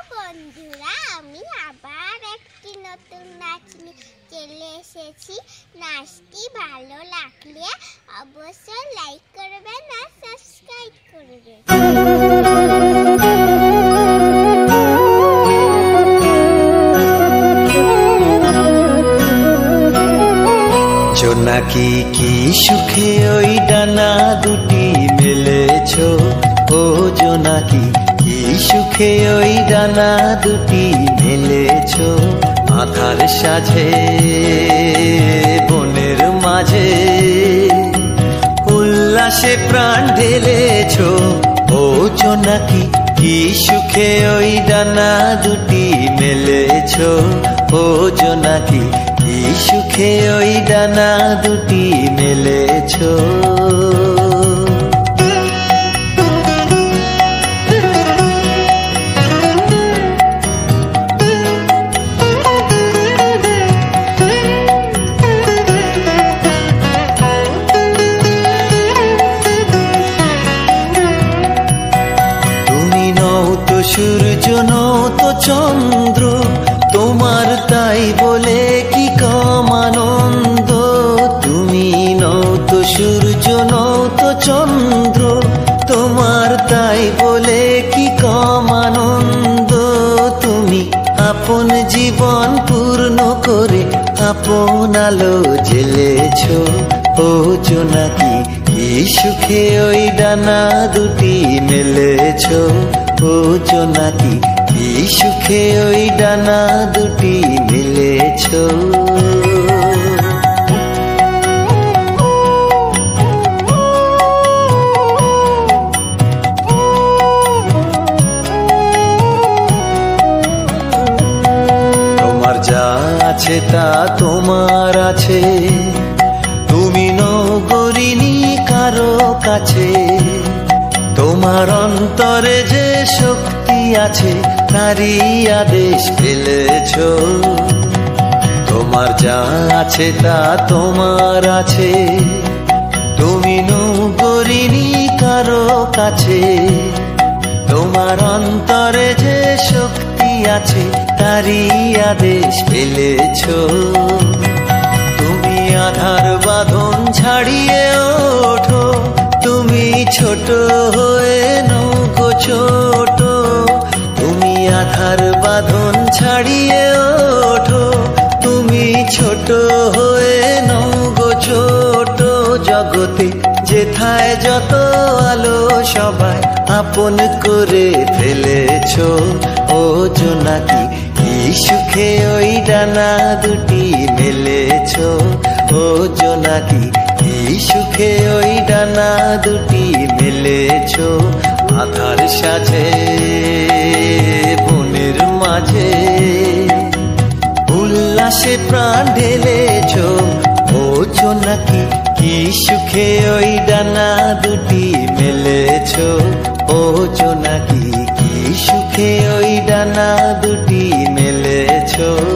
বন্ধুরা, আমি আবার একটি নতুন নাচ নিয়ে চলে এসেছি। নাচটি ভালো লাগলে অবশ্যই লাইক করবেন আর সাবস্ক্রাইব করবেন। জোনাকি কি সুখে ওই ডানা দুটি মেলেছো, ও জোনাকি কি সুখে ওই ডানা দুটি মেলেছো। আধার সাজে বনের মাঝে উল্লাসে প্রাণ ঢেলেছো, ও জোনাকি কি সুখে ওই ডানা দুটি মেলেছো। ও জোনাকি কি সুখে ওই ডানা দুটি মেলেছো। তুমি নও তো সূর্য, নও তো চন্দ্র, তোমার তাই বলে কি কম আনন্দ। তুমি নও তো সূর্য, নও তো চন্দ্র, তোমার তাই বলে কি কম আনন্দ। তুমি আপন জীবন পূর্ণ করে আপন আলো জ্বেলেছো, ও জোনাকি কি সুখে ওই ডানা দুটি মেলেছো। ও জোনাকি কি সুখে ওই ডানা দুটি মেলেছো। তোমার যা আছে তা তোমার আছে, তুমি নও গরিনি কারো কাছে। তোমার অন্তরে যে শক্তি আছে তারই আদেশ ফেলেছো। তোমার যা আছে তা তোমার আছে, তুমি নও গরিনি কারো কাছে। তোমার অন্তরে যে শক্তি আছে তারই আদেশ ফেলেছো। তুমি আধার বাঁধন ছাড়িয়ে ওঠো, তুমি ছোট হয়ে নৌকো ছোট। তুমি আধার বাঁধন ছাড়িয়ে ওঠো, তুমি ছোট হয়ে নৌকো ছোট। জগতে যেথায় যত আলো সবাই আপন করে ফেলেছো, ও জোনাকি কি সুখে ওই ডানা দুটি মেলেছো। ও জোনাকি কি সুখে ওই ডানা দুটি মেলেছো। আধার সাজে বনের মাঝে উল্লাসে প্রাণ ঢেলেছো, ও জোনাকি কি সুখে ওই ডানা দুটি মেলেছো। ও জোনাকি কি সুখে ওই ডানা দুটি মেলেছো।